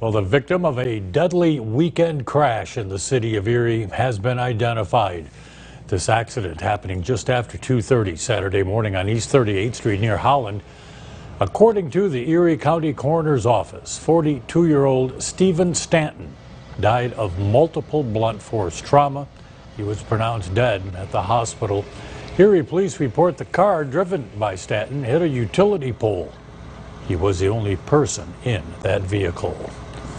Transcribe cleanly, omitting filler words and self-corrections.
Well, the victim of a deadly weekend crash in the city of Erie has been identified. This accident happening just after 2:30 Saturday morning on East 38th Street near Holland. According to the Erie County Coroner's Office, 42-year-old Stephen Stanton died of multiple blunt force trauma. He was pronounced dead at the hospital. Erie police report the car driven by Stanton hit a utility pole. He was the only person in that vehicle.